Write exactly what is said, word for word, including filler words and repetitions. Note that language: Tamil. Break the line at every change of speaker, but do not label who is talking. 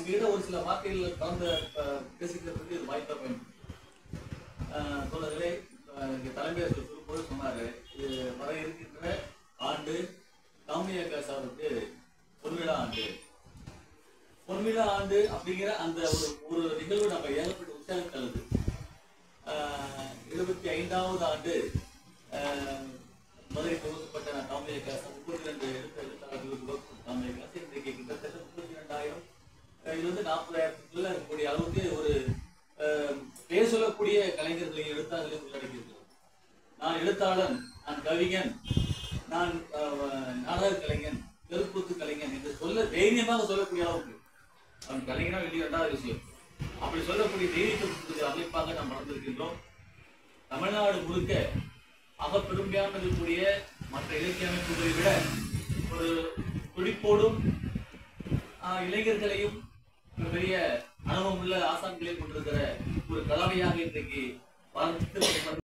உங்ககிட்ட ஒரு சில வார்த்தைகள் கலந்து பேசிக்கிறதுக்கு இது வாய்ப்பா வேண்டும். தோழர்களே, இங்க தலைமையை சொல்லும்போது சொன்னாரு, இது வர இருக்கின்ற ஆண்டு காமியாகாஷ் அவருக்கு பொன்விழா ஆண்டு. பொன்விழா ஆண்டு அப்படிங்கிற அந்த ஒரு ஒரு நிகழ்வு நம்ம ஏகப்பட்ட உற்சாகம் தருது. எழுபத்தி ஐந்தாவது ஆண்டு மதுரை தொகுக்கப்பட்ட காமியாகாஷ் முப்பத்தி ரெண்டு எழுத்து எழுத்தாளர்கள் காமியாகாஷ் இன்றைக்கு கிட்டத்தட்ட முப்பத்தி ரெண்டாயிரம் இது வந்து நாற்பதாயிரத்துக்குள்ள இருக்கக்கூடிய அளவுக்கு ஒரு பேர் சொல்லக்கூடிய கலைஞர்களை எழுத்தாளர்களே உள்ளடக்கியிருக்கிறோம். நான் எழுத்தாளன், நான் கவிஞன், நான் நாடக கலைஞன், தெருக்கூத்து கலைஞன் என்று சொல்ல தைரியமாக சொல்லக்கூடிய அளவுக்கு அவன் கலைஞனா வெளியே ரெண்டாவது விஷயம். அப்படி சொல்லக்கூடிய தைரியத்தை அமைப்பாக நாம் வளர்ந்திருக்கின்றோம். தமிழ்நாடு முழுக்க அகப்பெருமையாக இருக்கக்கூடிய மற்ற இலக்கிய அமைப்புகளை விட ஒரு துடிப்போடும் இளைஞர்களையும் பெரிய அனுபவம் உள்ள ஆசான்களையும் கொண்டிருக்கிற ஒரு கலவையாக இன்றைக்கு வளர்த்து